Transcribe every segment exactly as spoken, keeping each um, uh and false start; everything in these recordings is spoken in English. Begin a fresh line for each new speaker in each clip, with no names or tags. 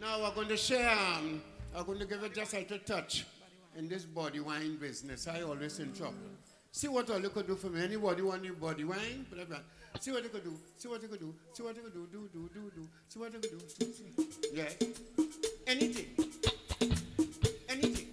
Now we're going to share, um, I'm going to give it just a little touch in this body wine business. I always in trouble. See what all you could do for me. Anybody want any body wine? See what you could do. See what you could do. See what you could do. Do, do, do, do. See what you could do. See, see. Yeah. Anything. Anything.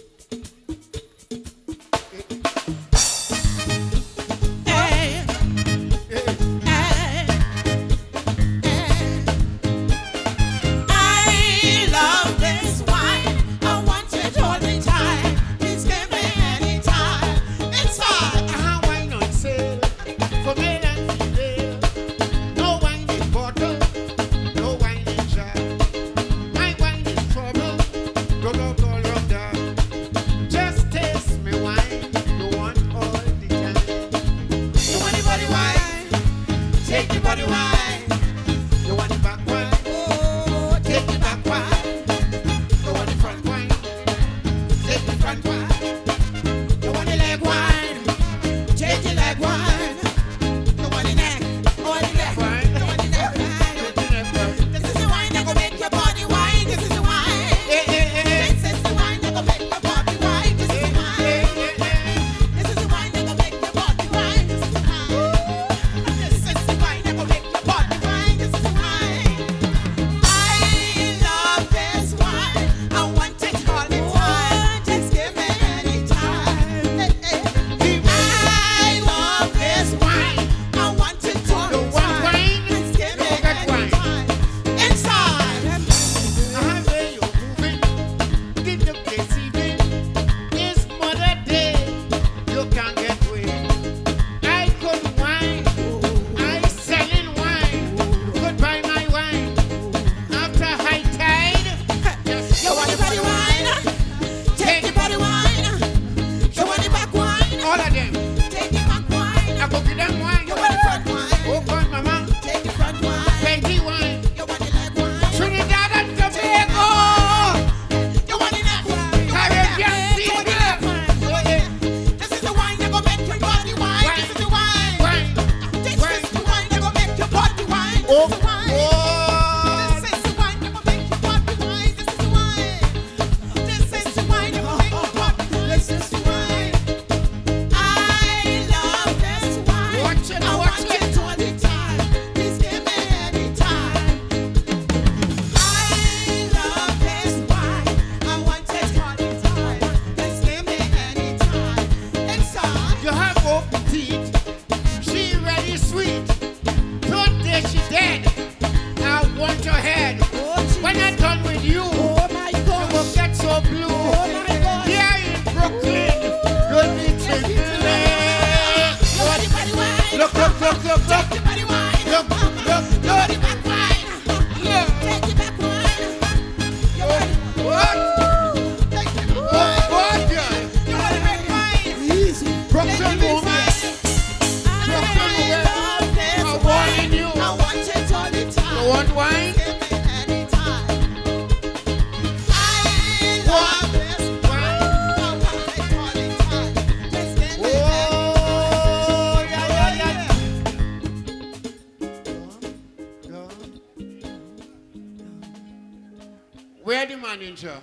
Where the manager?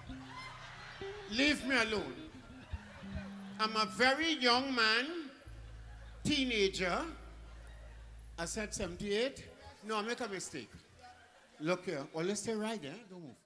Leave me alone. I'm a very young man, teenager. I said seventy-eight. No, I make a mistake. Look here. Well, let's stay right there. Don't move.